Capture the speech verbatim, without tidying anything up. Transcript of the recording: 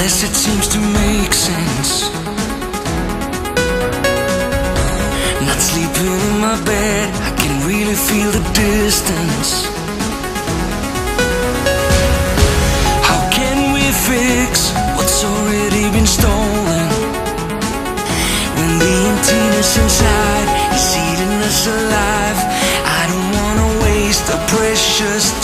unless it seems to make sense. Not sleeping in my bed, I can really feel the distance. How can we fix what's already been stolen, when the emptiness inside is eating us alive? I don't wanna waste a precious